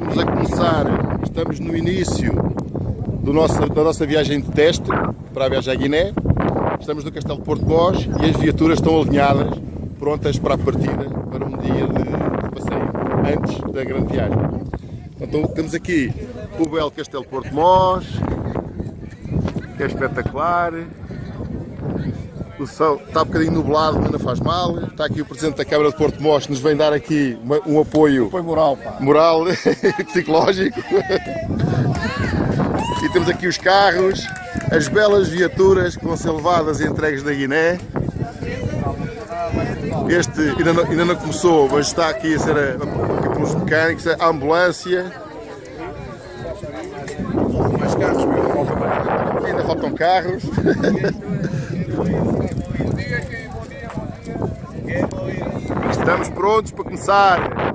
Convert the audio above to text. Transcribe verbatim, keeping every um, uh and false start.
Estamos a começar, estamos no início do nosso, da nossa viagem de teste para a viagem à Guiné. Estamos no Castelo de Porto Mós e as viaturas estão alinhadas, prontas para a partida, para um dia de, de passeio, antes da grande viagem. Então temos aqui o belo Castelo de Porto Mós, que é espetacular. O céu está um bocadinho nublado, mas não faz mal. Está aqui o Presidente da Câmara de Porto Mós, que nos vem dar aqui uma, um apoio, apoio moral, pá. moral e psicológico. E temos aqui os carros, as belas viaturas que vão ser levadas e entregues da Guiné. Este ainda não, ainda não começou, mas está aqui a ser a, a, pelos mecânicos, a ambulância. Mais carros, Ainda faltam carros. Estamos prontos para começar.